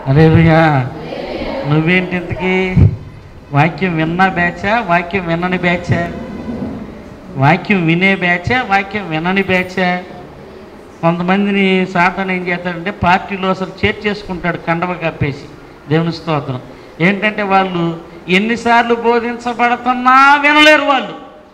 హల్లెలూయా. నువ్వేంటి ఇంతకీ వాక్యం విన్నా బ్యాచా, వాక్యం వినని బ్యాచా? వాక్యం వినే బ్యాచా, వాక్యం వినని బ్యాచా? కొంతమందిని సాతాను ఏం చేస్తాడంటే పార్టీలో అసలు చేర్చేసుకుంటాడు కండవ కప్పేసి. దేవుని స్తోత్రం. ఏంటంటే వాళ్ళు ఎన్నిసార్లు బోధించబడుతున్నా వినలేరు. వాళ్ళు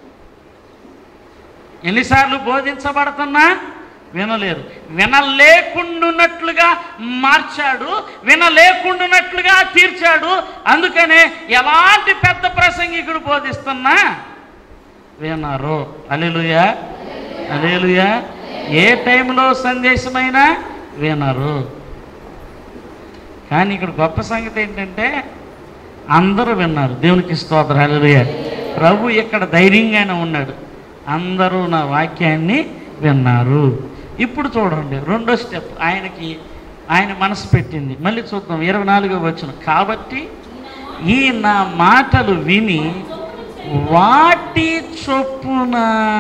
ఎన్నిసార్లు బోధించబడుతున్నా వినలేరు. వినలేకుండాన్నట్లుగా మార్చాడు, వినలేకుండాన్నట్లుగా తీర్చాడు. అందుకనే ఎలాంటి పెద్ద ప్రసంగికుడు బోధిస్తున్నా వినరు. హల్లెలూయా, హల్లెలూయా. ఏ టైంలో సందేశమైనా వినరు. కానీ ఇక్కడ గొప్ప సంగతి ఏంటంటే అందరూ విన్నారు. దేవునికి స్తోత్రం. హల్లెలూయా. ప్రభు ఇక్కడ ధైర్యంగానే ఉన్నాడు. అందరూ నా వాక్యాన్ని విన్నారు. ఇప్పుడు చూడండి రెండో స్టెప్. ఆయన మనసు పెట్టింది. మళ్ళీ చూద్దాం 24వ వచనం. కాబట్టి ఈ నా మాటలు విని వాటి చొప్పున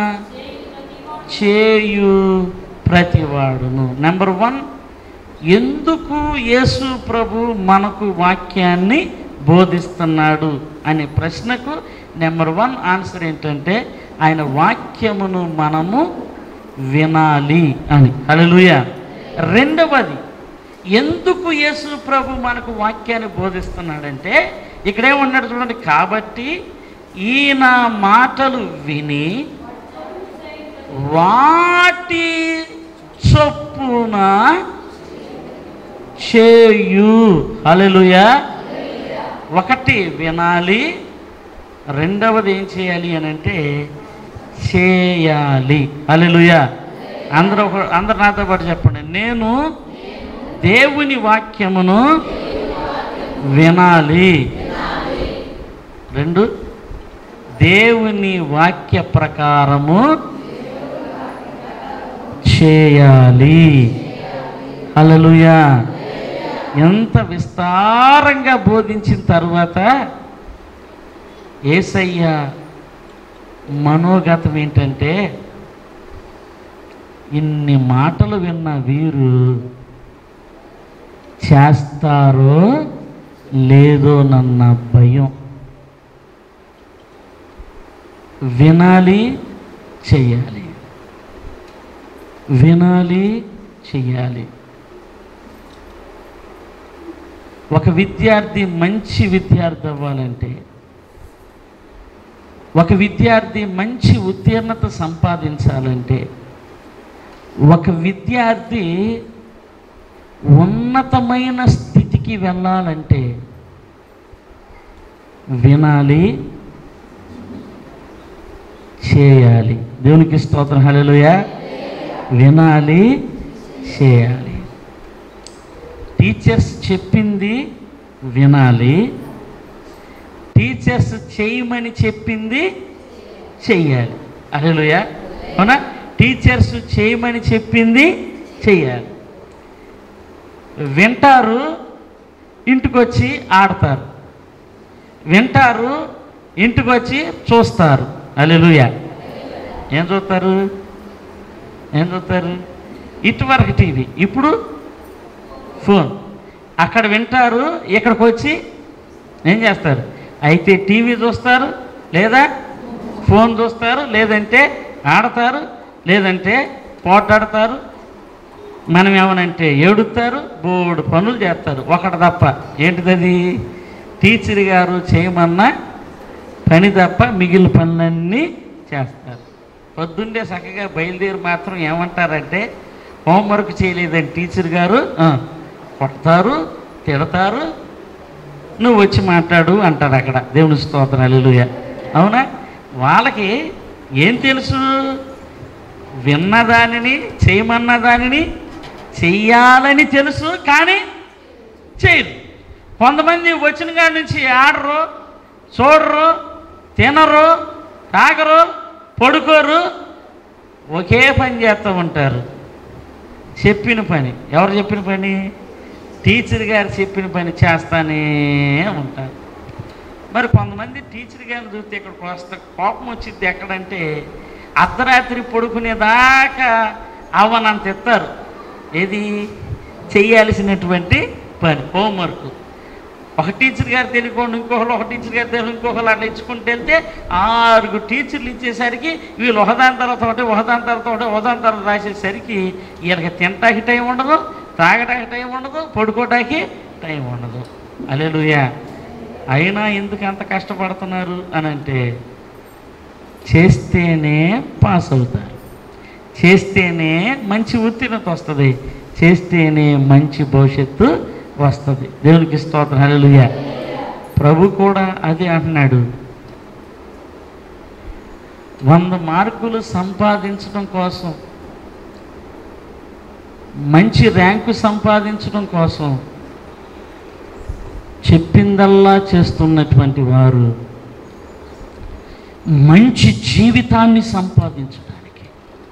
చేయు ప్రతివాడును. నెంబర్ 1, ఎందుకు యేసు ప్రభు మనకు వాక్యాన్ని బోధిస్తున్నాడు అనే ప్రశ్నకు నెంబర్ 1 ఆన్సర్ ఏంటంటే ఆయన వాక్యమును మనము వినాలి అని. హల్లెలూయా. రెండవది, ఎందుకు యేసు ప్రభు మనకు వాక్యాన్ని బోధిస్తున్నాడంటే ఇక్కడేమన్నాడు చూడండి. కాబట్టి ఈ నా మాటలు విని వాటి చొప్పున చేయు. హల్లెలూయా. ఒకటి వినాలి, రెండవది ఏం చేయాలి అని అంటే చేయాలి. హల్లెలూయా. అందరూ నాతో పాటు చెప్పండి. నేను దేవుని వాక్యమును వినాలి. 2, దేవుని వాక్య ప్రకారము చేయాలి. హల్లెలూయా. ఎంత విస్తారంగా బోధించిన తర్వాత యేసయ్య మనోగతం ఏంటంటే ఇన్ని మాటలు విన్న వీరు చేస్తారో లేదో నన్న భయం. వినాలి, చెయ్యాలి. వినాలి, చెయ్యాలి. ఒక విద్యార్థి మంచి విద్యార్థి అవ్వాలంటే, ఒక విద్యార్థి మంచి ఉత్తీర్ణత సంపాదించాలంటే, ఒక విద్యార్థి ఉన్నతమైన స్థితికి వెళ్ళాలంటే వినాలి, చేయాలి. దేవునికి స్తోత్రం. హల్లెలూయా. వినాలి, చేయాలి. టీచర్స్ చెప్పింది వినాలి, టీచర్స్ చేయమని చెప్పింది చెయ్యాలి. హల్లెలూయా. అవునా? టీచర్స్ చేయమని చెప్పింది చెయ్యాలి. వింటారు, ఇంటికొచ్చి ఆడతారు. వింటారు, ఇంటికొచ్చి చూస్తారు. హల్లెలూయా. ఏం చూస్తారు? ఇటువరకు టీవీ, ఇప్పుడు ఫోన్. అక్కడ వింటారు, ఇక్కడికి వచ్చి ఏం చేస్తారు? అయితే టీవీ చూస్తారు, లేదా ఫోన్ చూస్తారు, లేదంటే ఆడతారు, లేదంటే పోటాడతారు. మనం ఏమనంటే ఏడుస్తారు, బోర్డు పనులు చేస్తారు. ఒకటి తప్ప ఏంటిది? టీచర్ గారు చేయమన్న పని తప్ప మిగిలిన పనులన్నీ చేస్తారు. పొద్దున్నే చక్కగా బయలుదేరి మాత్రం ఏమంటారంటే హోంవర్క్ చేయలేదని టీచర్ గారు కొడతారు, తిడతారు. నువ్వు వచ్చి మాట్లాడు అంటారు అక్కడ. దేవుని స్తోత్రం. హల్లెలూయా. అవునా? వాళ్ళకి ఏం తెలుసు? విన్నదానిని, చేయమన్న దానిని చెయ్యాలని తెలుసు, కానీ చేయరు. కొంతమంది వచ్చిన కాడి నుంచి ఆడరు, చూడరు, తినరు, తాగరు, పడుకోరు, ఒకే పని చేస్తూ ఉంటారు. చెప్పిన పని. ఎవరు చెప్పిన పని? టీచర్ గారు చెప్పిన పని చేస్తానే ఉంటారు. మరి కొంతమంది టీచర్ గారిని చూస్తే ఇక్కడికి వస్తే కోపం వచ్చింది. ఎక్కడంటే అర్ధరాత్రి పడుకునేదాకా అవ్వనంత ఎత్తారు. ఏది? చెయ్యాల్సినటువంటి పని, హోంవర్క్. ఒక టీచర్ గారు తెలియకుండా ఇంకొకరు, ఒక టీచర్ గారు తెలియదు ఇంకొకరు, అట్లా ఇచ్చుకుంటూ వెళ్తే 6 టీచర్లు ఇచ్చేసరికి వీళ్ళు ఒకదాని తర్వాత ఒకదాని తర్వాత రాసేసరికి వీళ్ళకి తినటానికి టైం ఉండదు, తాగటానికి టైం ఉండదు, పడుకోవటానికి టైం ఉండదు. హల్లెలూయా. అయినా ఎందుకు అంత కష్టపడుతున్నారు అని అంటే, చేస్తేనే పాస్ అవుతారు, చేస్తేనే మంచి ఉత్తీర్ణత వస్తుంది, చేస్తేనే మంచి భవిష్యత్తు వస్తుంది. దేవునికి స్తోత్రం. హల్లెలూయా. ప్రభు కూడా అదే అంటున్నాడు. 100 మార్కులు సంపాదించడం కోసం, మంచి ర్యాంకు సంపాదించడం కోసం చెప్పిందల్లా చేస్తున్నటువంటి వారు మంచి జీవితాన్ని సంపాదించడానికి,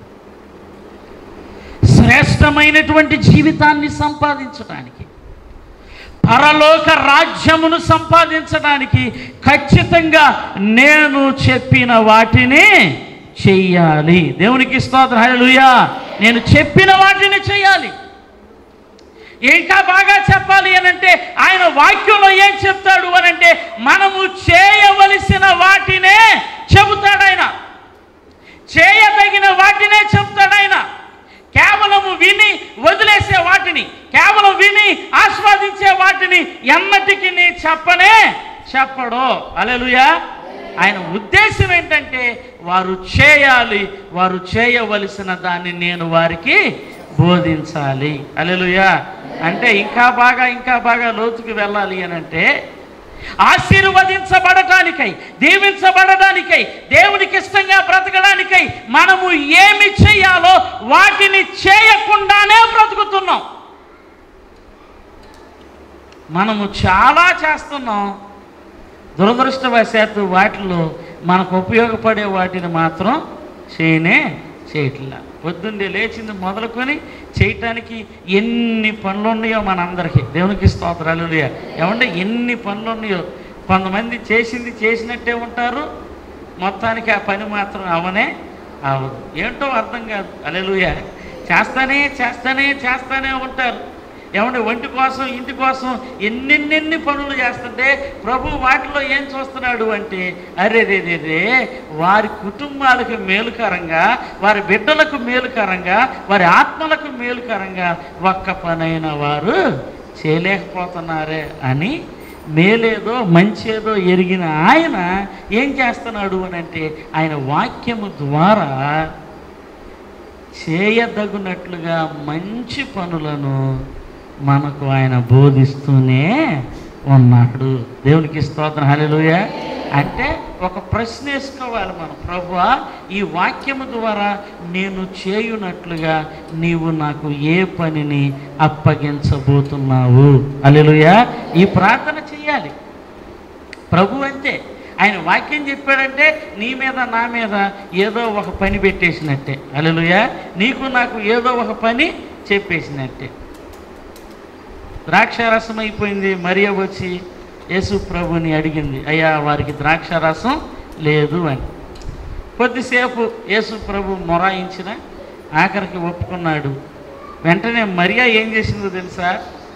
శ్రేష్టమైనటువంటి జీవితాన్ని సంపాదించడానికి, పరలోక రాజ్యమును సంపాదించడానికి ఖచ్చితంగా నేను చెప్పిన వాటిని చెయ్యాలి. దేవునికి స్తోత్రం. హల్లెలూయా. నేను చెప్పిన వాటిని చెయ్యాలి. ఇంకా బాగా చెప్పాలి అనంటే ఆయన వాక్యంలో ఏం చెప్తాడు అనంటే, మనము చేయవలసిన వాటినే చెబుతాడు ఆయన, చేయదగిన వాటినే చెప్తాడు ఆయన. కేవలము విని వదిలేసే వాటిని, కేవలం విని ఆస్వాదించే వాటిని ఎన్నటికీ చెప్పడు. హల్లెలూయా. ఆయన ఉద్దేశం ఏంటంటే వారు చేయాలి, వారు చేయవలసిన దాన్ని నేను వారికి బోధించాలి. హల్లెలూయా. అంటే ఇంకా బాగా లోతుకు వెళ్ళాలి అని అంటే, ఆశీర్వదించబడటానికై, దీవించబడడానికై, దేవునికి ఇష్టంగా బ్రతకడానికై మనము ఏమి చేయాలో వాటిని చేయకుండానే బ్రతుకుతున్నాం. మనము చాలా చేస్తున్నాం, దురదృష్టవశాత్తు వాటిలో మనకు ఉపయోగపడే వాటిని మాత్రం చేయట్లా. పొద్దున్నే లేచింది మొదలుకొని చేయటానికి ఎన్ని పనులు ఉన్నాయో మనందరికీ. దేవునికి స్తోత్రం. హల్లెలూయా. ఏమంటే ఎన్ని పనులు ఉన్నాయో. కొంతమంది చేసినట్టే ఉంటారు, మొత్తానికి ఆ పని మాత్రం అవదు. ఏంటో అర్థం కాదు. హల్లెలూయా. చేస్తానే ఉంటారు. ఏమంటే ఒంటి కోసం, ఇంటి కోసం ఎన్నెన్ని పనులు చేస్తుంటే ప్రభు వాటిలో ఏం చూస్తున్నాడు అంటే, అరేరేరే వారి కుటుంబాలకు మేలుకరంగా, వారి బిడ్డలకు మేలుకరంగా, వారి ఆత్మలకు మేలుకరంగా ఒక్క పనైనా వారు చేయలేకపోతున్నారే అని మేలేదో మంచేదో ఎరిగిన ఆయన ఏం చేస్తున్నాడు అని అంటే, ఆయన వాక్యము ద్వారా చేయదగినట్లుగా మంచి పనులను మనకు ఆయన బోధిస్తూనే ఉన్నాడు. దేవునికి స్తోత్రం. హల్లెలూయా. అంటే ఒక ప్రశ్న వేసుకోవాలి మనం, ప్రభువా ఈ వాక్యము ద్వారా నేను చేయునట్లుగా నీవు నాకు ఏ పనిని అప్పగించబోతున్నావు? హల్లెలూయా. ఈ ప్రార్థన చేయాలి. ప్రభు అంతే, ఆయన వాక్యం చెప్పాడంటే నీ మీద నా మీద ఏదో ఒక పని పెట్టేసినట్టే. హల్లెలూయా. నీకు నాకు ఏదో ఒక పని చెప్పేసినట్టే. ద్రాక్షారసం అయిపోయింది. మరియ వచ్చి యేసు ప్రభుని అడిగింది, అయ్యా వారికి ద్రాక్షారసం లేదు అని. కొద్దిసేపు యేసు ప్రభు మొరాయించిన, ఆఖరికి ఒప్పుకున్నాడు. వెంటనే మరియ ఏం చేసిందో తెలుసా?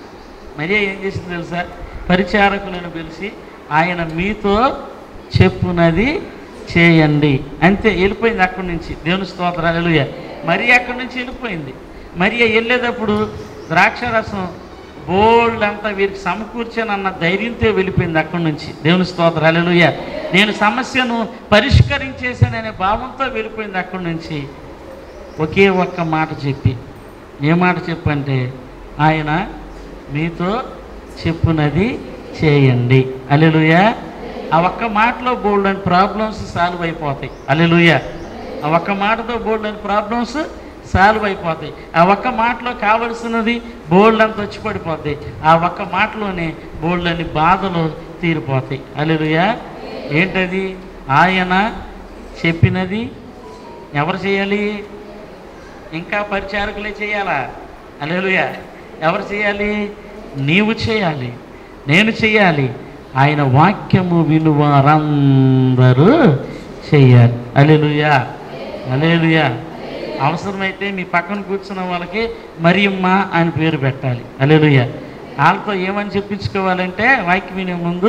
పరిచారకులను పిలిచి, ఆయన మీతో చెప్పునది చేయండి అంతే. వెళ్ళిపోయింది అక్కడి నుంచి. దేవుని స్తోత్రం. హల్లెలూయా. మరియ అక్కడి నుంచి వెళ్ళిపోయింది. మరియ వెళ్ళేటప్పుడు ద్రాక్షారసం బోల్డ్ అంతా వీరికి సమకూర్చానన్న ధైర్యంతో వెళ్ళిపోయింది అక్కడి నుంచి. దేవుని స్తోత్రం. హల్లెలూయా. నేను సమస్యను పరిష్కరించేసాననే భావంతో వెళ్ళిపోయింది అక్కడి నుంచి. ఒకే ఒక్క మాట చెప్పి, ఏ మాట చెప్పంటే, ఆయన మీతో చెప్పునది చేయండి. హల్లెలూయా. ఆ ఒక్క మాటలో బోల్డ్ అని ప్రాబ్లమ్స్ సాల్వ్ అయిపోతాయి. హల్లెలూయా. ఆ ఒక్క మాటతో బోల్డ్ అని ప్రాబ్లమ్స్ సాల్వ్ అయిపోతాయి. ఆ ఒక్క మాటలో కావలసినది బోల్డ్ అంత వచ్చి పడిపోతాయి. ఆ ఒక్క మాటలోనే బోల్డ్ అని బాధలు తీరిపోతాయి. హల్లెలూయా. ఏంటది? ఆయన చెప్పినది ఎవరు చేయాలి? ఇంకా పరిచారకులే చేయాలా? హల్లెలూయా. ఎవరు చేయాలి? నీవు చేయాలి, నేను చేయాలి. ఆయన వాక్యము వినువారందరూ చేయాలి. హల్లెలూయా. హల్లెలూయా. అవసరమైతే మీ పక్కన కూర్చున్న వాళ్ళకి మరియమ్మ అని పేరు పెట్టాలి. హల్లెలూయా. వాళ్ళతో ఏమని చెప్పించుకోవాలంటే వాక్యం వినే ముందు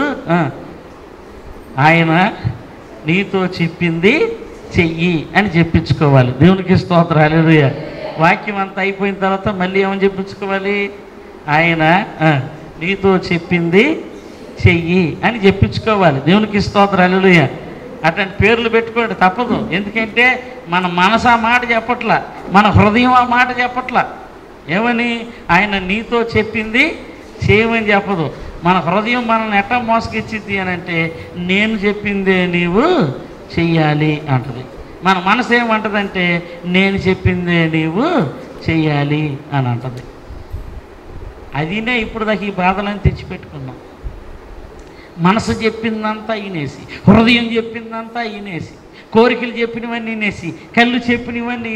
ఆయన నీతో చెప్పింది చెయ్యి అని చెప్పించుకోవాలి. దేవునికి స్తోత్రం, హల్లెలూయా. వాక్యం అంతా అయిపోయిన తర్వాత మళ్ళీ ఏమని చెప్పించుకోవాలి? ఆయన నీతో చెప్పింది చెయ్యి అని చెప్పించుకోవాలి. దేవునికి స్తోత్రం, హల్లెలూయా. అట్లాంటి పేర్లు పెట్టుకోండి, తప్పదు. ఎందుకంటే మన మనసు ఆ మాట చెప్పట్లా, మన హృదయం ఆ మాట చెప్పట్లా. ఏమని? ఆయన నీతో చెప్పింది చేయమని చెప్పదు. మన హృదయం మనల్ని ఎట్టా మోసగిచ్చిద్ది అని అంటే నేను చెప్పిందే నీవు చెయ్యాలి అంటది. మన మనసు ఏమంటదంటే నేను చెప్పిందే నీవు చెయ్యాలి అని అంటది. అదినే ఇప్పుడు దాకా ఈ బాధలను తెచ్చిపెట్టుకున్నాం. మనసు చెప్పిందంతా ఈనేసి, హృదయం చెప్పిందంతా ఈనేసి, కోరికలు చెప్పినవన్నీ ఈనేసి, కళ్ళు చెప్పినవన్నీ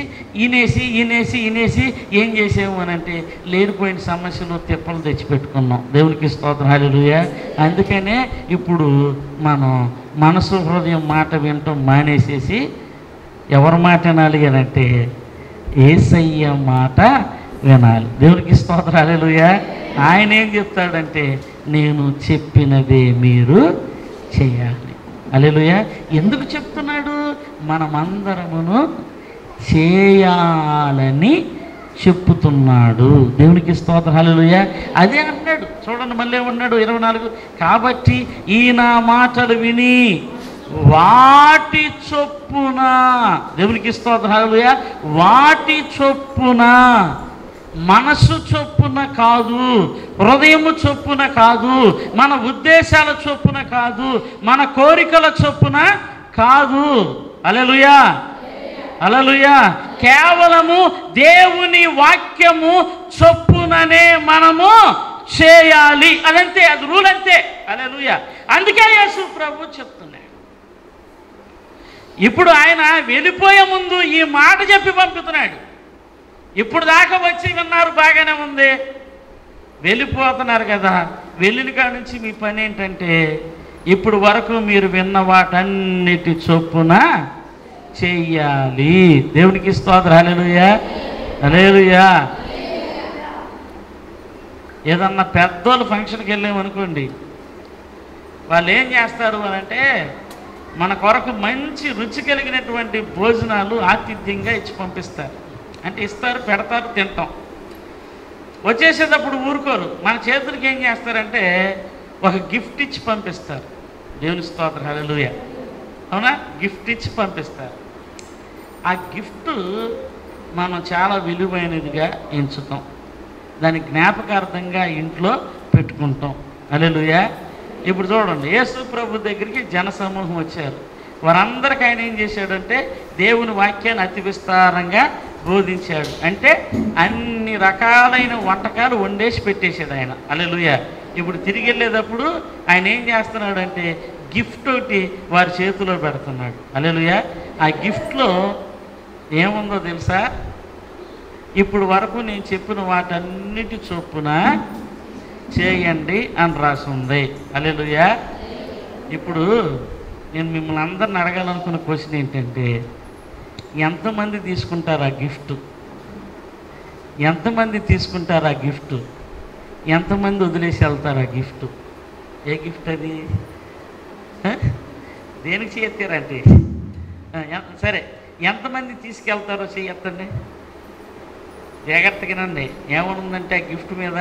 ఈనేసి ఏం చేసాము అని అంటే లేనిపోయిన సమస్యలు తిప్పలు తెచ్చిపెట్టుకున్నాం. దేవునికి స్తోత్రం, హల్లెలూయా. అందుకనే ఇప్పుడు మనం మనసు హృదయం మాట వినటం మానేసేసి ఎవరి మాట వినాలి అని అంటే యేసయ్య మాట వినాలి. దేవునికి స్తోత్రం, హల్లెలూయా. ఆయన ఏం చెప్తాడంటే నేను చెప్పినదే మీరు చేయాలి. హల్లెలూయా. ఎందుకు చెప్తున్నాడు? మనమందరమును చేయాలని చెప్పుతున్నాడు. దేవునికి స్తోత్రం, హల్లెలూయా. అదే అన్నాడు. చూడండి మళ్ళీ ఏమన్నాడు? 24 కాబట్టి ఈ నా మాటలు విని వాటి చొప్పున, దేవునికి స్తోత్రం, హల్లెలూయా, వాటి చొప్పున, మనసు చొప్పున కాదు, హృదయము చొప్పున కాదు, మన ఉద్దేశాల చొప్పున కాదు, మన కోరికల చొప్పున కాదు. హల్లెలూయా, హల్లెలూయా. కేవలము దేవుని వాక్యము చొప్పుననే మనము చేయాలి. అదంతే, అది రూల్ అంతే. హల్లెలూయా. అందుకే యేసు ప్రభు చెప్తున్నాడు. ఇప్పుడు ఆయన వెళ్ళిపోయే ముందు ఈ మాట చెప్పి పంపుతున్నాడు. ఇప్పుడు దాకా వచ్చి విన్నారు, బాగానే ఉంది. వెళ్ళిపోతున్నారు కదా, వెళ్ళిన కాడ నుంచి మీ పని ఏంటంటే ఇప్పుడు వరకు మీరు విన్న వాటన్నిటి చొప్పున చెయ్యాలి. దేవునికి స్తోత్రం, హల్లెలూయా, హల్లెలూయా. ఏదన్నా పెద్దోళ్ళు ఫంక్షన్కి వెళ్ళామనుకోండి, వాళ్ళు ఏం చేస్తారు అని అంటే మన కొరకు మంచి రుచి కలిగినటువంటి భోజనాలు ఆతిథ్యంగా ఇచ్చి పంపిస్తారు. అంటే ఇస్తారు, పెడతారు, తింటాం. వచ్చేసేటప్పుడు ఊరుకోరు. మన చేతులకి ఏం చేస్తారంటే ఒక గిఫ్ట్ ఇచ్చి పంపిస్తారు. దేవుని స్తోత్రం, హల్లెలూయా. అవునా? గిఫ్ట్ ఇచ్చి పంపిస్తారు. ఆ గిఫ్ట్ మనం చాలా విలువైనదిగా ఎంచుతాం. దాని జ్ఞాపకార్థంగా ఇంట్లో పెట్టుకుంటాం. హల్లెలూయా. ఇప్పుడు చూడండి, యేసు ప్రభు దగ్గరికి జనసమూహం వచ్చారు. వారందరికీ ఆయన ఏం చేశాడంటే దేవుని వాక్యాన్ని అతి విస్తారంగా బోధించాడు. అంటే అన్ని రకాలైన వంటకాలు వండేసి పెట్టేశాడు ఆయన. హల్లెలూయా. ఇప్పుడు తిరిగి వెళ్ళేటప్పుడు ఆయన ఏం చేస్తున్నాడంటే గిఫ్ట్ ఒకటి వారి చేతిలో పెడుతున్నాడు. హల్లెలూయా. ఆ గిఫ్ట్లో ఏముందో తెలుసా? ఇప్పుడు వరకు నేను చెప్పిన వాటన్నిటి చొప్పున చేయండి అని రాసి ఉంది. హల్లెలూయా. ఇప్పుడు నేను మిమ్మల్ని అందరిని అడగాలనుకున్న క్వశ్చన్ ఏంటంటే ఎంతమంది తీసుకుంటారు ఆ గిఫ్ట్? ఎంతమంది తీసుకుంటారు ఆ గిఫ్ట్? ఎంతమంది వదిలేసి వెళ్తారు ఆ గిఫ్ట్? ఏ గిఫ్ట్ అది? దేనికి చేయత్తారంటే సరే, ఎంతమంది తీసుకెళ్తారో చెయ్యొద్దండి, జాగ్రత్తగానండి. ఏమనుందంటే ఆ గిఫ్ట్ మీద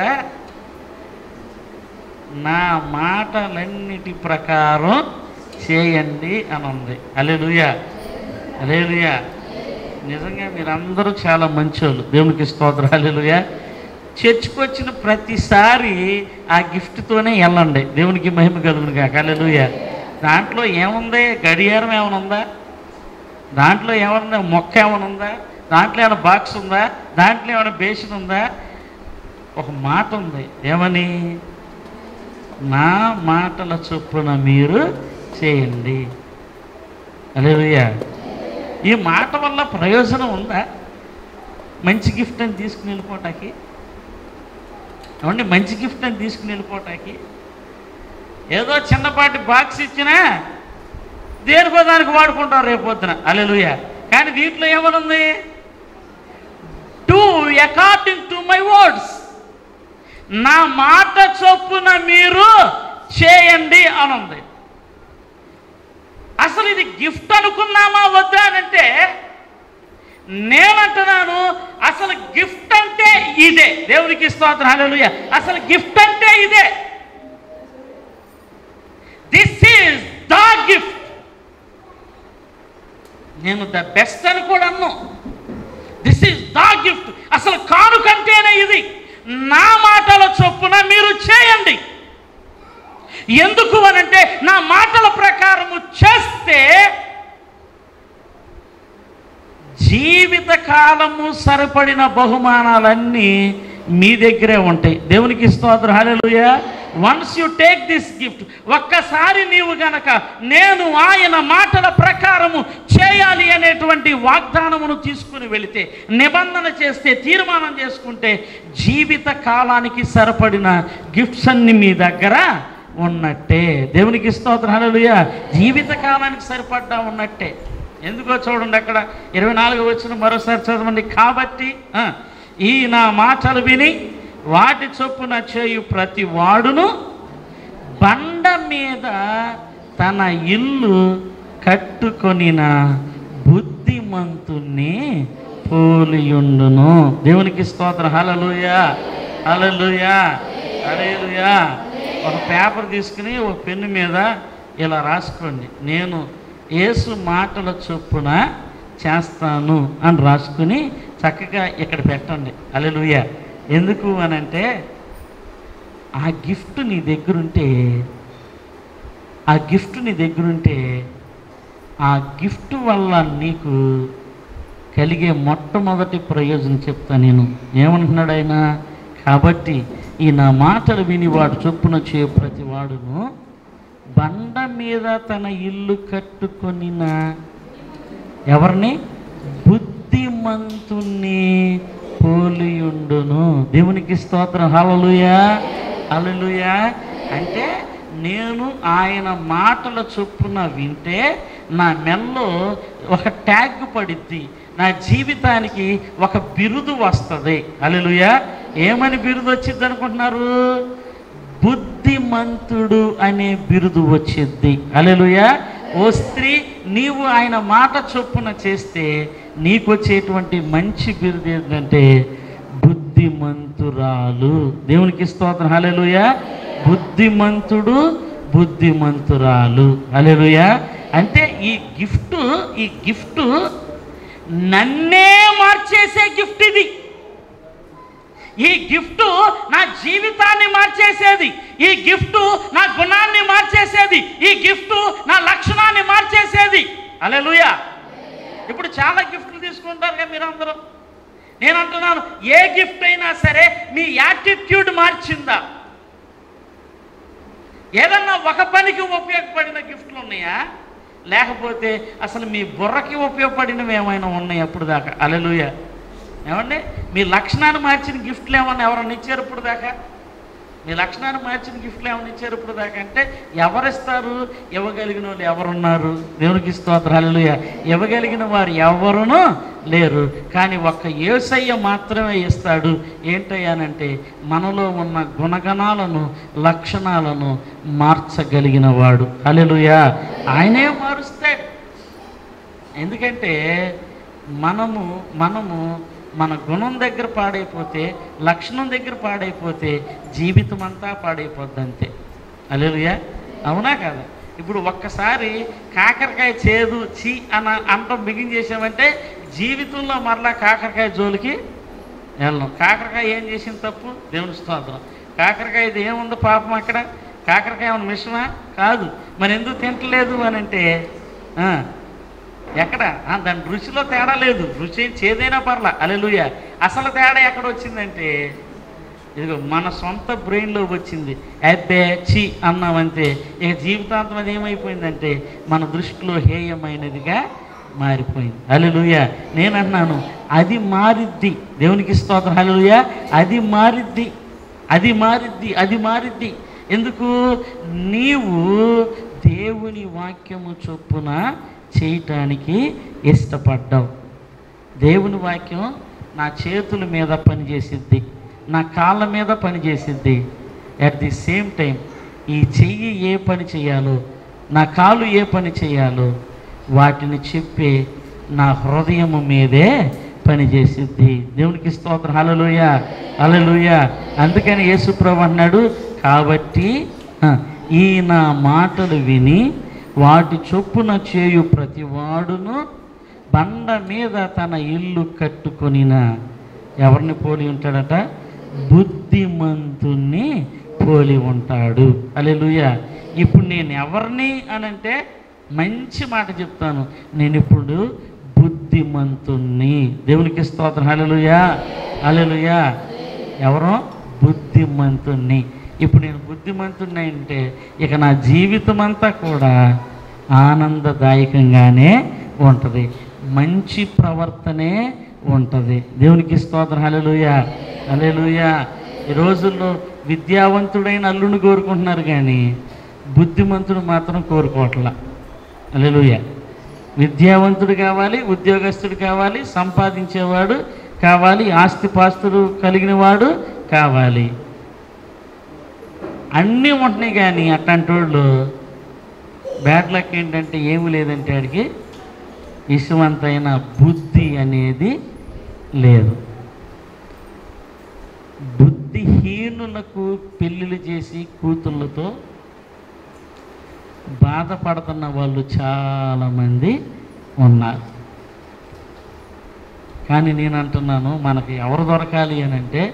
నా మాటలన్నిటి ప్రకారం చేయండి అని ఉంది. హల్లెలూయా, హల్లెలూయా. నిజంగా మీరందరూ చాలా మంచోళ్ళు. దేవునికి స్తోత్రం, హల్లెలూయా. చర్చికి వచ్చిన ప్రతిసారి ఆ గిఫ్ట్తోనే వెళ్ళండి. దేవునికి మహిమ కలుగును గాక. హల్లెలూయా. దాంట్లో ఏముంది? గడియారం ఏమైనా ఉందా? దాంట్లో ఏమన్నా మొక్క ఏమైనా ఉందా? దాంట్లో ఏమైనా బాక్స్ ఉందా? దాంట్లో ఏమైనా బేసిన్ ఉందా? ఒక మాట ఉంది. ఏమని? నా మాటల చొప్పున మీరు చేయండి. హల్లెలూయా. ఈ మాట వల్ల ప్రయోజనం ఉందా? మంచి గిఫ్ట్ అని తీసుకుని వెళ్ళిపోవటానికి? ఏమండి, మంచి గిఫ్ట్ అని తీసుకుని వెళ్ళిపోవటానికి ఏదో చిన్నపాటి బాక్స్ ఇచ్చినా దేనికో దానికి వాడుకుంటారు రేపొద్దున. హల్లెలూయా. కానీ దీంట్లో ఏమనుంది? Do according to my words. నా మాట చొప్పున మీరు చేయండి అని ఉంది. అసలు ఇది గిఫ్ట్ అనుకున్నామా వద్దా అనంటే నేనంటున్నాను, అసలు గిఫ్ట్ అంటే ఇదే. దేవునికి స్తోత్రం, హల్లెలూయా. అసలు గిఫ్ట్ అంటే ఇదే. This is the gift. నేను ద బెస్ట్ అని కూడా అన్ను. This is the gift. అసలు కానుకంటేనే ఇది. నా మాటల చొప్పున మీరు చేయండి. ఎందుకు అనంటే నా మాటల ప్రకారము చేస్తే జీవిత కాలము సరిపడిన బహుమానాలన్నీ మీ దగ్గరే ఉంటాయి. దేవునికి స్తోత్రం, hallelujah. Once you take this gift, ఒక్కసారి నీవు గనక నేను ఆయన మాటల ప్రకారము చేయాలి అనేటువంటి వాగ్దానమును తీసుకుని వెళితే, నిబంధన చేస్తే, తీర్మానం చేసుకుంటే జీవిత కాలానికి సరిపడిన గిఫ్ట్స్ అన్ని మీ దగ్గర ఉన్నట్టే. దేవునికి స్తోత్రం, హల్లెలూయా. జీవిత కాలానికి సరిపడ్డా ఉన్నట్టే. ఎందుకో చూడండి, అక్కడ 24 వచ్చిన మరోసారి చదవండి. కాబట్టి ఈ నా మాటలు విని వాటి చొప్పున చేయు ప్రతి వాడును బండ మీద తన ఇల్లు కట్టుకొనిన బుద్ధిమంతుణ్ణి పోలియుండును. దేవునికి స్తోత్రం, హల్లెలూయా, హల్లెలూయా, హల్లెలూయా. ఒక పేపర్ తీసుకుని ఒక పెన్ను మీద ఇలా రాసుకోండి, నేను యేసు మాటల చొప్పున చేస్తాను అని రాసుకుని చక్కగా ఇక్కడ పెట్టండి. హల్లెలూయా. ఎందుకు అనంటే ఆ గిఫ్ట్ నీ దగ్గరుంటే, ఆ గిఫ్ట్ నీ దగ్గరుంటే ఆ గిఫ్ట్ వల్ల నీకు కలిగే మొట్టమొదటి ప్రయోజనం చెప్తా నేను. ఏమంటున్నాడు ఆయన? కాబట్టి ఈ నా మాటలు విని వాడు చొప్పున చేయ ప్రతి వాడును బండ మీద తన ఇల్లు కట్టుకొనిన ఎవరిని? బుద్ధిమంతుణ్ణి పోలియుండును. దేవునికి స్తోత్రం, హల్లెలూయా, హల్లెలూయా. అంటే నేను ఆయన మాటల చొప్పున వింటే నా మెల్లో ఒక ట్యాగ్ పడిద్ది, నా జీవితానికి ఒక బిరుదు వస్తుంది. హల్లెలూయా. ఏమని బిరుదు వచ్చింది అనుకుంటున్నారు? బుద్ధిమంతుడు అనే బిరుదు వచ్చింది. హల్లెలూయా. ఓ స్త్రీ, నీవు ఆయన మాట చొప్పున చేస్తే నీకు వచ్చేటువంటి మంచి బిరుదు ఏంటంటే బుద్ధిమంతురాలు. దేవునికి స్తోత్రం, హల్లెలూయా. బుద్ధిమంతుడు, బుద్ధిమంతురాలు. హల్లెలూయా. అంటే ఈ గిఫ్ట్ నన్నే మార్చేసే గిఫ్ట్ ఇది. ఈ గిఫ్ట్ నా జీవితాన్ని మార్చేసేది. ఈ గిఫ్ట్ నా గుణాన్ని మార్చేసేది. ఈ గిఫ్ట్ నా లక్షణాన్ని మార్చేసేది. హల్లెలూయా. ఇప్పుడు చాలా గిఫ్ట్లు తీసుకుంటారు కదా మీరందరూ. నేను అంటున్నాను, ఏ గిఫ్ట్ అయినా సరే మీ యాటిట్యూడ్ మార్చిందా? ఏదన్నా ఒక పనికి ఉపయోగపడిన గిఫ్ట్లు ఉన్నాయా? లేకపోతే అసలు మీ బుర్రకి ఉపయోగపడినవి ఏమైనా ఉన్నాయి అప్పుడు దాకా? హల్లెలూయా. ఏమండి, మీ లక్షణాన్ని మార్చిన గిఫ్ట్లు ఏమన్నా ఎవరన్నా ఇచ్చారు ఇప్పుడు దాకా? మీ లక్షణాన్ని మార్చిన గిఫ్ట్లు ఏమన్నా ఇచ్చారు ఇప్పుడు దాకా? అంటే ఎవరిస్తారు? ఇవ్వగలిగిన వాళ్ళు ఎవరున్నారు? దేవునికి స్తోత్రం, హల్లెలూయా. ఇవ్వగలిగిన వారు ఎవరునూ లేరు. కానీ ఒక్క యేసయ్య మాత్రమే ఇస్తాడు. ఏంటయ్యానంటే మనలో ఉన్న గుణగణాలను, లక్షణాలను మార్చగలిగిన వాడు. హల్లెలూయా. ఆయనే మారుస్తాడు. ఎందుకంటే మనము మన గుణం దగ్గర పాడైపోతే, లక్షణం దగ్గర పాడైపోతే జీవితం అంతా పాడైపోద్ది అంతే. హల్లెలూయా. అవునా కాదా? ఇప్పుడు ఒక్కసారి కాకరకాయ చేదు చీ అంతం బిగించేసామంటే జీవితంలో మరలా కాకరకాయ జోలికి వెళ్ళం. కాకరకాయ ఏం చేసిన తప్పు? దేవుని స్తోత్రం. కాకరకాయ ఇది ఏముంది పాపం అక్కడ? కాకరకాయ ఏమన్నా మిషమా? కాదు. మరి ఎందుకు తింటలేదు అని అంటే ఎక్కడ? దాని రుచిలో తేడా లేదు. రుచి చేదైనా పర్లా. హల్లెలూయా. అసలు తేడా ఎక్కడ వచ్చిందంటే ఇదిగో మన సొంత బ్రెయిన్లో వచ్చింది. అబ్బే చీ అన్నామంతే. ఇక జీవితాంతం అది ఏమైపోయిందంటే మన దృష్టిలో హేయమైనదిగా మారిపోయింది. హల్లెలూయా. నేను అన్నాను, అది మారిద్ది. దేవునికి స్తోత్రం, హల్లెలూయా. అది మారిద్ది, అది మారిద్ది, అది మారిద్ది. ఎందుకు? నీవు దేవుని వాక్యము చొప్పున చేయటానికి ఇష్టపడ్డావు. దేవుని వాక్యం నా చేతుల మీద పనిచేసిద్ది. నా కాళ్ళ మీద పని చేసిద్ది. అట్ ది సేమ్ టైం ఈ చెయ్యి ఏ పని చేయాలో, నా కాలు ఏ పని చేయాలో వాటిని చెప్పి నా హృదయము మీదే పనిచేసిద్ది. దేవునికి స్తోత్రం. హల్లెలూయా, హల్లెలూయా. అందుకని యేసుప్రభు అన్నాడు, కాబట్టి ఈ నా మాటలు విని వాటి చొప్పున చేయు ప్రతివాడును బండ మీద తన ఇల్లు కట్టుకొనిన ఎవరిని పోలి ఉంటాడట? బుద్ధిమంతుణ్ణి పోలి ఉంటాడు. హల్లెలూయా. ఇప్పుడు నేను ఎవరిని అనంటే మంచి మాట చెప్తాను, నేను ఇప్పుడు బుద్ధిమంతుణ్ణి. దేవునికి స్తోత్రం. హల్లెలూయా, హల్లెలూయా. ఎవరో బుద్ధిమంతుణ్ణి. ఇప్పుడు నేను బుద్ధిమంతుణ్ణి అంటే ఇక నా జీవితం అంతా కూడా ఆనందదాయకంగానే ఉంటుంది, మంచి ప్రవర్తనే ఉంటుంది. దేవునికి స్తోత్రం. హల్లెలూయా, హల్లెలూయా. ఈ రోజుల్లో విద్యావంతుడైన అల్లుని కోరుకుంటున్నారు కానీ బుద్ధిమంతుడు మాత్రం కోరుకోవట్లా. హల్లెలూయా. విద్యావంతుడు కావాలి, ఉద్యోగస్తుడు కావాలి, సంపాదించేవాడు కావాలి, ఆస్తిపాస్తులు కలిగిన వాడు కావాలి, అన్నీ ఉంటున్నాయి. కానీ అట్లాంటి వాళ్ళు బ్యాడ్ లక్ ఏంటంటే ఏమి లేదంటే వాడికి ఇసుమంతైన బుద్ధి అనేది లేదు. బుద్ధిహీనులకు పెళ్ళిళ్ళు చేసి కూతుళ్ళతో బాధపడుతున్న వాళ్ళు చాలామంది ఉన్నారు. కానీ నేను అంటున్నాను, మనకి ఎవరు దొరకాలి అని అంటే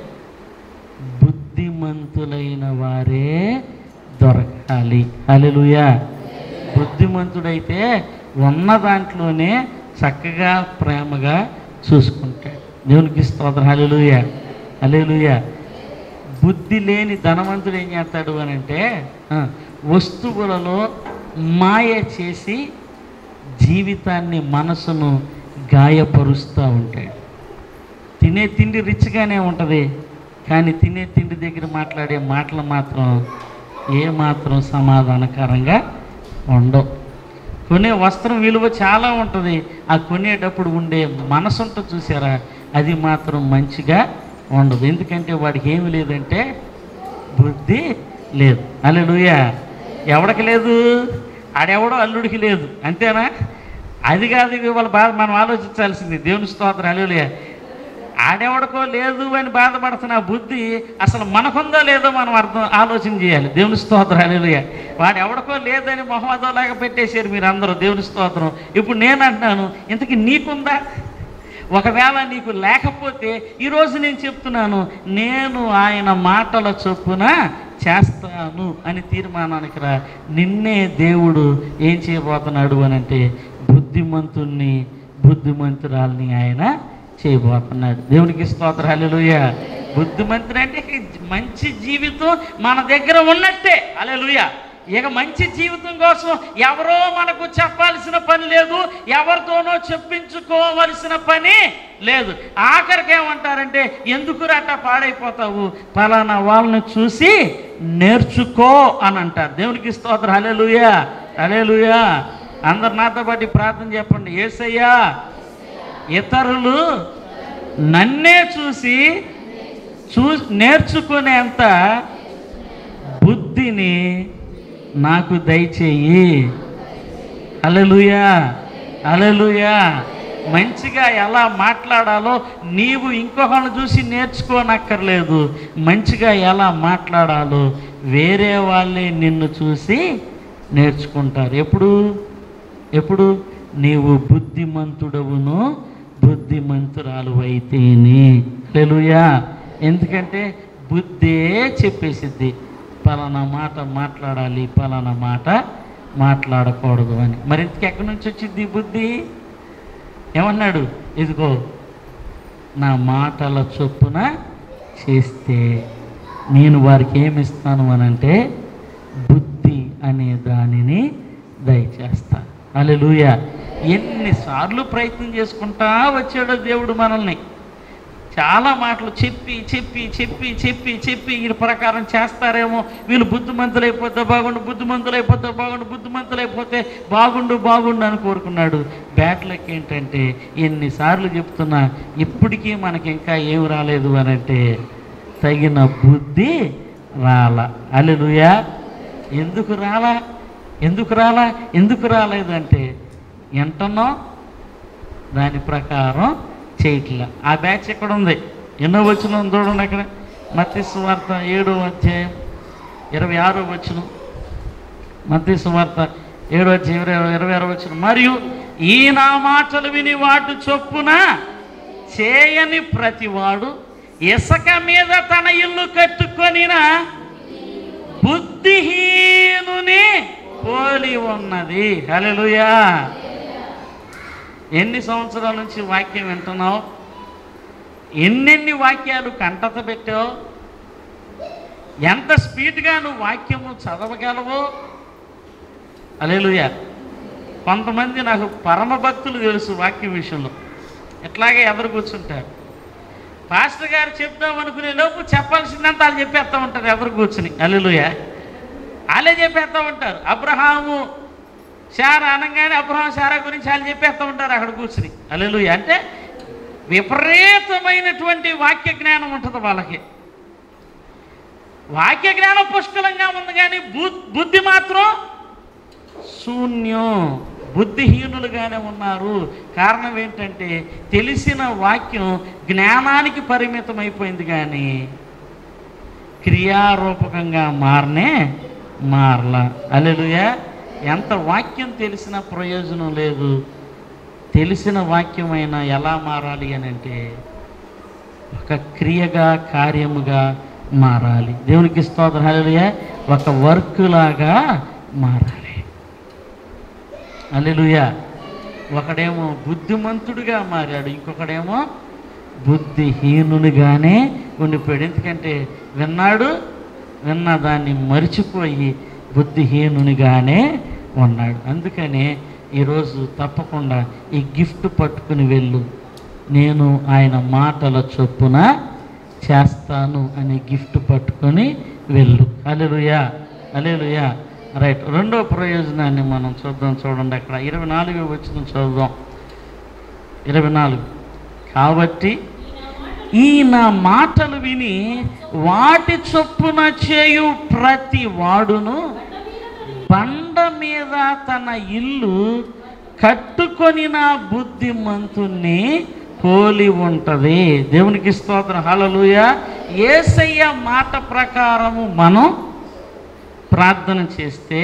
బుద్ధిమంతులైన వారే దొరకాలి. హల్లెలూయా. బుద్ధిమంతుడైతే ఉన్న దాంట్లోనే చక్కగా ప్రేమగా చూసుకుంటాడు. దేవునికి స్తోత్రం. హల్లెలూయా, హల్లెలూయా. బుద్ధి లేని ధనవంతుడు ఏం చేస్తాడు అని అంటే వస్తువులలో మాయ చేసి జీవితాన్ని, మనసును గాయపరుస్తూ ఉంటాడు. తినే తిండి రిచ్గానే ఉంటుంది, కానీ తినే తిండి దగ్గర మాట్లాడే మాటలు మాత్రం ఏమాత్రం సమాధానకరంగా ఉండవు. కొనే వస్త్రం విలువ చాలా ఉంటుంది, ఆ కొనేటప్పుడు ఉండే మనసు ఉంటుంది చూసారా, అది మాత్రం మంచిగా ఉండదు. ఎందుకంటే వాడికి ఏమి లేదంటే బుద్ధి లేదు. హల్లెలూయా. ఎవడికి లేదు? ఆడెవడో అల్లుడికి లేదు, అంతేనా? అది కాదు వాళ్ళ బాధ, మనం ఆలోచించాల్సింది. దేవుని స్తోత్రం. హల్లెలూయా. ఆడెవడికో లేదు అని బాధపడుతున్న బుద్ధి అసలు మనకుందో లేదో మనం ఆలోచన చేయాలి. దేవుని స్తోత్రం. హల్లెలూయా. వాడు ఎవడికో లేదని మొహమ్మదోలాగా పెట్టేశారు మీరు అందరూ. దేవుని స్తోత్రం. ఇప్పుడు నేను అంటున్నాను, ఇంతకీ నీకుందా? ఒకవేళ నీకు లేకపోతే ఈరోజు నేను చెప్తున్నాను, నేను ఆయన మాటల చొప్పున చేస్తాను అని తీర్మానానికి రా. నిన్నే దేవుడు ఏం చేయబోతున్నాడు అని అంటే బుద్ధిమంతుణ్ణి, బుద్ధిమంతురాల్ని ఆయన చేయబోతున్నాడు. దేవునికి స్తోత్రం. హల్లెలూయా. బుద్ధిమంతుడు అంటే మంచి జీవితం మన దగ్గర ఉన్నట్టే. హల్లెలూయా. ఇక మంచి జీవితం కోసం ఎవరో మనకు చెప్పాల్సిన పని లేదు, ఎవరితోనో చెప్పించుకోవలసిన పని లేదు. ఆఖరికి ఏమంటారంటే, ఎందుకు అట్టా పాడైపోతావు, పలానా వాళ్ళని చూసి నేర్చుకో అని అంటారు. దేవునికి స్తోత్రం. హల్లెలూయా, హల్లెలూయా. అందరు నాతో పాటు ప్రార్థన చెప్పండి. యేసయ్యా, ఇతరులు నన్నే చూసి నేర్చుకునేంత బుద్ధిని నాకు దయచేయి. హల్లెలూయా, హల్లెలూయా. మంచిగా ఎలా మాట్లాడాలో నీవు ఇంకొకరిని చూసి నేర్చుకోనక్కర్లేదు. మంచిగా ఎలా మాట్లాడాలో వేరే వాళ్ళే నిన్ను చూసి నేర్చుకుంటారు. ఎప్పుడు నీవు బుద్ధిమంతుడవును, బుద్ధిమంతురాలు అయితేనే. హల్లెలూయా. ఎందుకంటే బుద్ధే చెప్పేసిద్ది పలానా మాట మాట్లాడాలి, పలానా మాట మాట్లాడకూడదు అని. మరి ఇంతకు ఎక్కడి నుంచి వచ్చింది బుద్ధి? ఏమన్నాడు? ఇదిగో నా మాటల చొప్పున చేస్తే నేను వారికి ఏమిస్తాను అని అంటే బుద్ధి అనే దానిని దయచేస్తా. హల్లెలూయా. ఎన్నిసార్లు ప్రయత్నం చేసుకుంటా వచ్చాడో దేవుడు మనల్ని. చాలా మాటలు చెప్పి చెప్పి చెప్పి చెప్పి చెప్పి వీళ్ళ ప్రకారం చేస్తారేమో, వీళ్ళు బుద్ధిమంతులైపోతే బాగుండు, బుద్ధిమంతులైపోతే బాగుండు, బుద్ధిమంతులైపోతే బాగుండు బాగుండు అని కోరుకున్నాడు. బ్యాడ్ లక్ ఏంటంటే ఎన్నిసార్లు చెప్తున్నా ఇప్పటికీ మనకి ఇంకా ఏమి రాలేదు అని అంటే తగిన బుద్ధి రాల. హల్లెలూయా. ఎందుకు రాలేదంటే ఎంటనో దాని ప్రకారం చేయట్లే. ఆ బ్యాచ్ ఎక్కడ ఉంది? ఎన్నో వచనం చూడండి అక్కడ, మత్తయి సువార్త 7వ అధ్యాయం 26వ వచనం. మత్తయి సువార్త 7వ అధ్యాయం 26వ వచనం. మరియు ఈ నా మాటలు విని వాటి చొప్పున చేయని ప్రతివాడు ఇసుక మీద తన ఇల్లు కట్టుకొనిన బుద్ధిహీనుని పోలి ఉన్నది. హల్లెలూయా. ఎన్ని సంవత్సరాల నుంచి వాక్యం వింటున్నావు? ఎన్నెన్ని వాక్యాలు కంటత పెట్టావు? ఎంత స్పీడ్గా నువ్వు వాక్యము చదవగలవో? హల్లెలూయా. కొంతమంది నాకు పరమ భక్తులు తెలుసు వాక్యం విషయంలో. ఎట్లాగే ఎదురు కూర్చుంటారు. పాస్టర్ గారు చెప్దాం అనుకునే లోపు చెప్పాల్సిందంతా వాళ్ళు చెప్పేస్తూ ఉంటారు ఎదురు కూర్చుని. హల్లెలూయా. వాళ్ళే చెప్పేస్తూ ఉంటారు. అబ్రహాము శారా అనగానే అబ్రహాం శారా గురించి వాళ్ళు చెప్పేస్తూ ఉంటారు అక్కడ కూర్చుని. హల్లెలూయా. అంటే విపరీతమైనటువంటి వాక్య జ్ఞానం ఉంటుంది వాళ్ళకి. వాక్య జ్ఞానం పుష్కలంగా ఉంది, కానీ బుద్ధి మాత్రం శూన్యం. బుద్ధిహీనులుగానే ఉన్నారు. కారణం ఏంటంటే తెలిసిన వాక్యం జ్ఞానానికి పరిమితం అయిపోయింది, కానీ క్రియారూపకంగా మారలా. హల్లెలూయా. ఎంత వాక్యం తెలిసిన ప్రయోజనం లేదు. తెలిసిన వాక్యమైనా ఎలా మారాలి అని అంటే ఒక క్రియగా, కార్యముగా మారాలి. దేవునికి స్తోత్రం. హల్లెలూయా. ఒక వర్క్ లాగా మారాలి. హల్లెలూయా. ఒకడేమో బుద్ధిమంతుడిగా మారాడు, ఇంకొకడేమో బుద్ధిహీనునిగానే ఉండిపోయాడు. ఎందుకంటే విన్న దాన్ని మరిచిపోయి బుద్ధిహీనునిగానే ఉన్నాడు. అందుకనే ఈరోజు తప్పకుండా ఈ గిఫ్ట్ పట్టుకుని వెళ్ళు, నేను ఆయన మాటల చొప్పున చేస్తాను అనే గిఫ్ట్ పట్టుకొని వెళ్ళు. హల్లెలూయా. హల్లెలూయా. రైట్. రెండో ప్రయోజనాన్ని మనం చూడండి అక్కడ 24వ వచనం చదువుదాం. 24. కాబట్టి ఈ నా మాటలు విని వాటి చొప్పున చేయు ప్రతి వాడును బండ మీద తన ఇల్లు కట్టుకొనిన బుద్ధిమంతుణ్ణి పోలి ఉంటది. దేవునికి స్తోత్రం. హల్లెలూయా. యేసయ్య మాట ప్రకారము మనం ప్రార్థన చేస్తే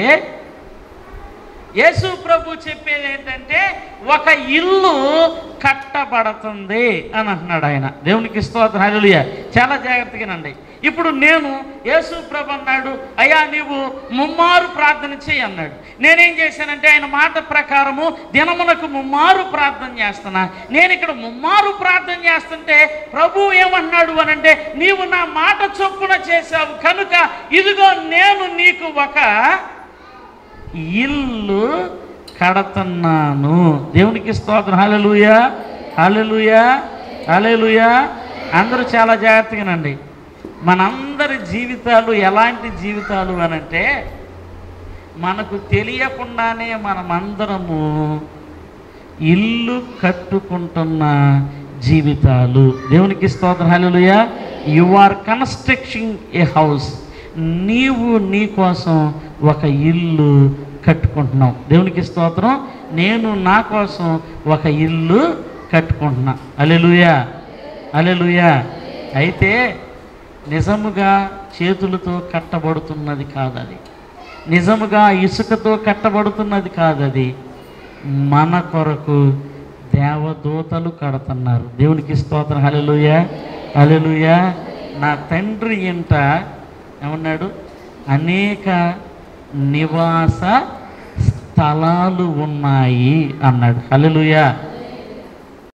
యేసు ప్రభు చెప్పేది ఏంటంటే ఒక ఇల్లు కట్టబడుతుంది అని అంటున్నాడు ఆయన. దేవునికి స్తోత్రం. హల్లెలూయా. చాలా జాగ్రత్తగానండి. ఇప్పుడు నేను యేసు ప్రభు అన్నాడు, అయ్యా నీవు ముమ్మారు ప్రార్థన చేయి అన్నాడు. నేనేం చేశానంటే ఆయన మాట ప్రకారము దినమునకు ముమ్మారు ప్రార్థన చేస్తున్నా. నేను ఇక్కడ ముమ్మారు ప్రార్థన చేస్తుంటే ప్రభు ఏమన్నాడు అనంటే, నీవు నా మాట చొప్పున చేశావు కనుక ఇదిగో నేను నీకు ఒక ఇల్లు కడుతున్నాను. దేవునికి స్తోత్రం. హల్లెలూయా. హల్లెలూయా. హల్లెలూయా. అందరూ చాలా జాగ్రత్తగానండి. మనందరి జీవితాలు ఎలాంటి జీవితాలు అనంటే మనకు తెలియకుండానే మనమందరము ఇల్లు కట్టుకుంటున్న జీవితాలు. దేవునికి స్తోత్రం. Hallelujah. You are constructing a house. నీవు నీ కోసం ఒక ఇల్లు కట్టుకుంటున్నావు. దేవునికి స్తోత్రం. నేను నా కోసం ఒక ఇల్లు కట్టుకుంటున్నా. హల్లెలూయా. హల్లెలూయా. అయితే నిజముగా చేతులతో కట్టబడుతున్నది కాదది, నిజముగా ఇసుకతో కట్టబడుతున్నది కాదది. మన కొరకు దేవదూతలు కడుతున్నారు. దేవునికి స్తోత్రం. హల్లెలూయా. హల్లెలూయా. నా తండ్రి ఇంట ఏమన్నాడు? అనేక నివాస స్థలాలు ఉన్నాయి అన్నాడు. హల్లెలూయా.